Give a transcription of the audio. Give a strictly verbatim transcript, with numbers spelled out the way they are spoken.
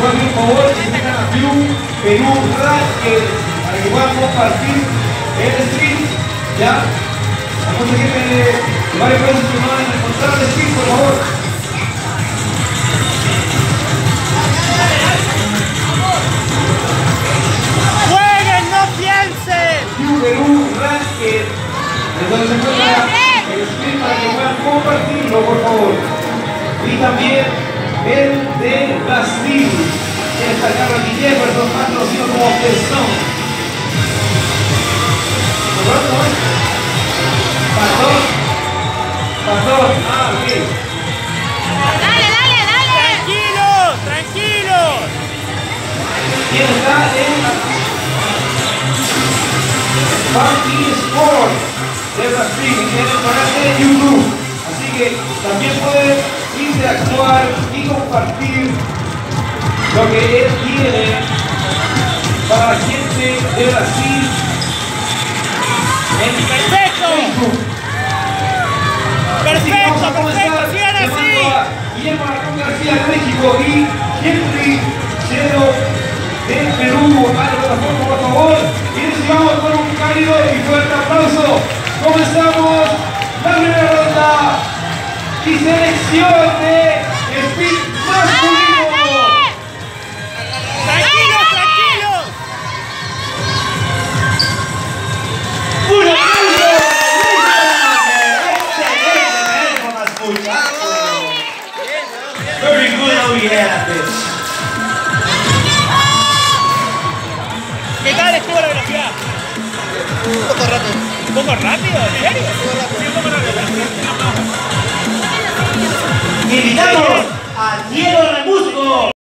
voy a pedir un favor que se metan a Perú, Perú Racket, para que puedan compartir el stream, ¿ya? Vamos a que varios países que no van a encontrar el stream, por favor. ¡Jueguen, no piensen! Perú Racket, entonces se encuentra el stream para que puedan compartirlo, por favor. Y también el de Brasil, esta Carla Jefferson, más conocido como Pestón. Pastor, Pastor, ah, ok. Dale, dale, dale. Tranquilos, tranquilos. ¿Quién está en Funky Sport de Brasil? En el canal de YouTube. Así que también pueden interactuar y compartir lo que él tiene para la gente de Brasil en Perfecto. Facebook. Perfecto, perfecto, sigan así. Guillermo Aragón García de México y Henry Chero de Perú a la plataforma, por favor. Y recibamos con un cálido y fuerte aplauso. Comenzamos la primera ronda y selección de Speed masculino. Tranquilos, tranquilos. ¡Un aplauso! Very good how we have this. ¿Qué tal estuvo la velocidad? Un poco rápido. ¿Un poco rápido? ¿En serio? Sí, un poco rápido. Invitamos a Diego Remusco.